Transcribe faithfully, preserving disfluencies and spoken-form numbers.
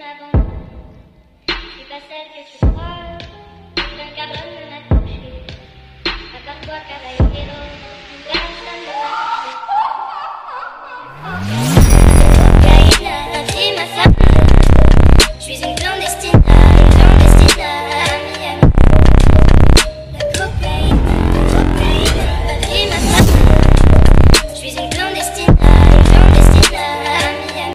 abandonne. Je suis pas celle que tu crois, aucun cabron ne m'a touché. À part toi, cavaliero.